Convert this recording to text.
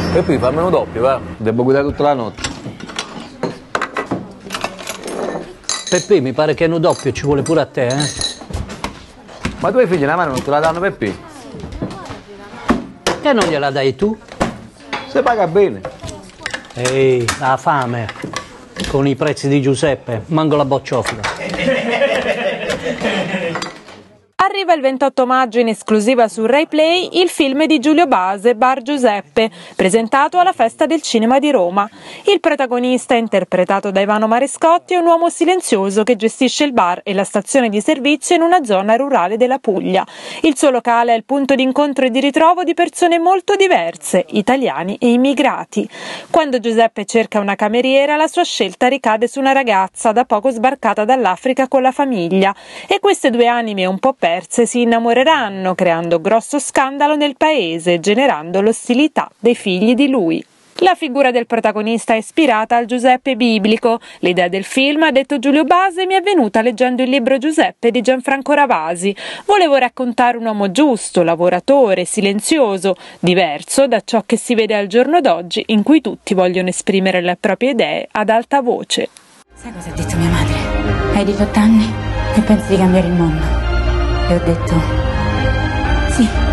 Peppe, fammelo doppio, va? Devo guidare tutta la notte. Peppe, mi pare che uno doppio ci vuole pure a te, eh? Ma tuoi figli la mano non te la danno, Peppe? Che non gliela dai tu? Se paga bene. Ehi, la fame. Con i prezzi di Giuseppe, manco la bocciofila. Arriva il 28 maggio in esclusiva su Rai Play il film di Giulio Base, Bar Giuseppe, presentato alla Festa del Cinema di Roma. Il protagonista, interpretato da Ivano Marescotti, è un uomo silenzioso che gestisce il bar e la stazione di servizio in una zona rurale della Puglia. Il suo locale è il punto di incontro e di ritrovo di persone molto diverse, italiani e immigrati. Quando Giuseppe cerca una cameriera, la sua scelta ricade su una ragazza da poco sbarcata dall'Africa con la famiglia e queste due anime un po' perse si innamoreranno, creando grosso scandalo nel paese, generando l'ostilità dei figli di lui. La figura del protagonista è ispirata al Giuseppe biblico. L'idea del film, ha detto Giulio Base, mi è venuta leggendo il libro Giuseppe di Gianfranco Ravasi. Volevo raccontare un uomo giusto, lavoratore, silenzioso, diverso da ciò che si vede al giorno d'oggi, in cui tutti vogliono esprimere le proprie idee ad alta voce. Sai cosa ha detto mia madre? Hai 18 anni e pensi di cambiare il mondo. E ho detto sì.